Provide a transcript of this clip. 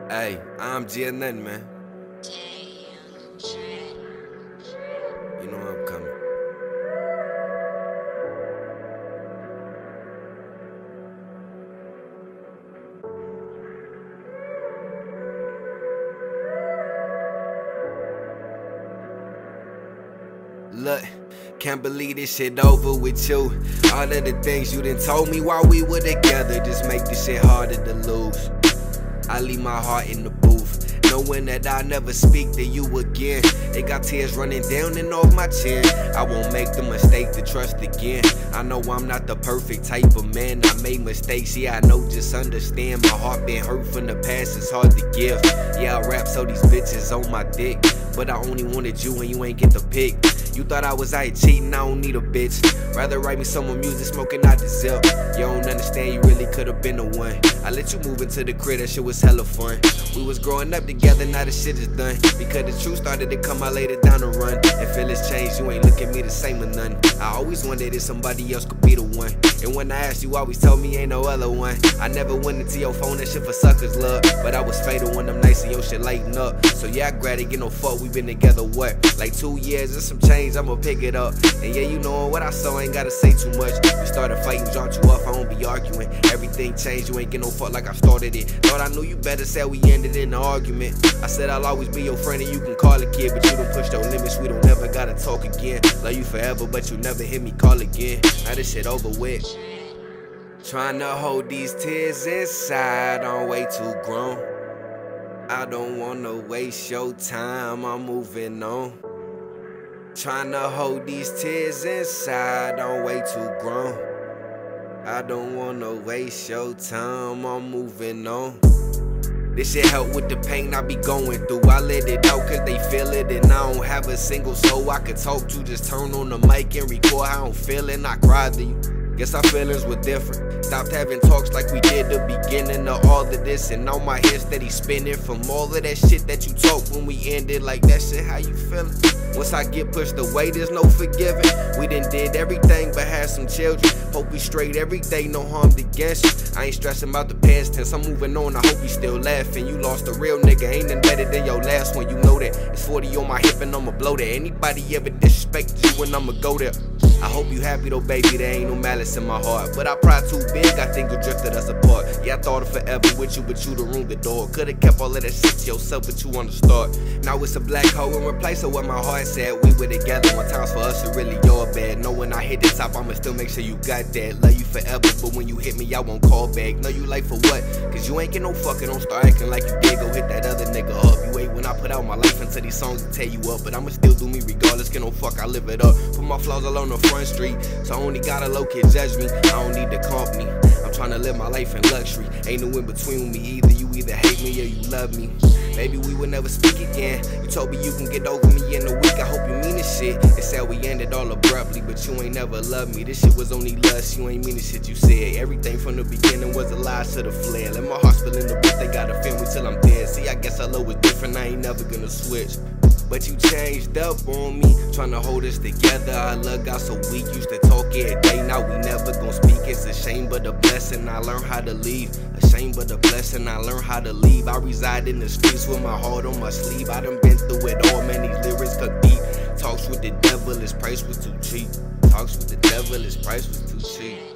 Hey, IMG nothing, man. You know I'm coming. Look, can't believe this shit over with you. All of the things you done told me while we were together just make this shit harder to lose. I leave my heart in the booth, knowing that I'll never speak to you again. It got tears running down and off my chin. I won't make the mistake to trust again. I know I'm not the perfect type of man. I made mistakes, yeah, I know, just understand. My heart been hurt from the past, it's hard to give. Yeah, I rap so these bitches on my dick, but I only wanted you and you ain't get the pick. You thought I was out cheating, I don't need a bitch. Rather write me some more music, smoking out the zip. You don't understand, you really could've been the one. I let you move into the crib, that shit was hella fun. We was growing up together, now the shit is done. Because the truth started to come out later down the run. And feelings changed, you ain't look at me the same or none. I always wondered if somebody else could be the one. And when I asked, you always told me ain't no other one. I never went into your phone, that shit for suckers love. But I was fatal when I'm nice and your shit lighten up. So yeah, I grab it, get no fuck, we been together what? Like 2 years and some change, I'ma pick it up. And yeah, you know what I saw, ain't gotta say too much. We started fighting, dropped you off, I don't be arguing. Everything changed, you ain't get no fuck like I started it. Thought I knew you better, said we ended in an argument. I said I'll always be your friend and you can call a kid, but you don't push your limits, we don't never gotta talk again. Love you forever, but you never hear me call again. Now this shit over with. Trying to hold these tears inside, I'm way too grown. I don't wanna waste your time, I'm moving on. Trying to hold these tears inside, I'm way too grown. I don't wanna waste your time, I'm moving on. This shit help with the pain I be going through. I let it out cause they feel it, and I don't have a single soul I could talk to. Just turn on the mic and record how I'm feeling. I cried to you. Guess our feelings were different. Stopped having talks like we did the beginning of all of this. And now my head steady spinning from all of that shit that you talked when we ended. Like that shit, how you feeling? Once I get pushed away, there's no forgiving. We done did everything but had some children. Hope we straight every day, no harm against you. I ain't stressing about the past tense, I'm moving on, I hope you still laughing. You lost a real nigga, ain't nothing better than your last one, you know that. It's 40 on my hip and I'ma blow that. Anybody ever disrespected you and I'ma go there. I hope you happy though, baby, there ain't no malice in my heart. But I pride too big, I think you drifted us apart. Yeah, I thought of forever with you, but you the room the door. Could've kept all of that shit to yourself, but you wanna start. Now it's a black hole in replace of what my heart said. We were together one times for us, it really your bad. Know when I hit the top, I'ma still make sure you got that. Love you forever, but when you hit me, I won't call back. Know you like for what? Cause you ain't get no fucking, don't start acting like you did. Go hit that other nigga up. You wait when I put out my life into these songs to tear you up. But I'ma still do me regardless, get no fuck, I live it up. Put my flaws all on the front street, so I only got a low kid judge me. I don't need the company, I'm tryna live my life in luxury. Ain't no in between me either, you either hate me or you love me. Maybe we would never speak again. You told me you can get over me in a week, I hope you mean this shit. They said we ended all abruptly, but you ain't never loved me. This shit was only lust, you ain't mean the shit you said. Everything from the beginning was a lie to the flare. Let my heart spill in the booth, they gotta feel me till I'm dead. See, I guess our love was different, I ain't never gonna switch. But you changed up on me, tryna hold us together. Our love got so weak, used to talk every day, now we never gon' speak. It's a shame but a blessing, I learned how to leave. A shame but a blessing, I learned how to leave. I reside in the streets with my heart on my sleeve. I done been through it all, man, these lyrics cut deep. Talks with the devil, his price was too cheap. Talks with the devil, his price was too cheap.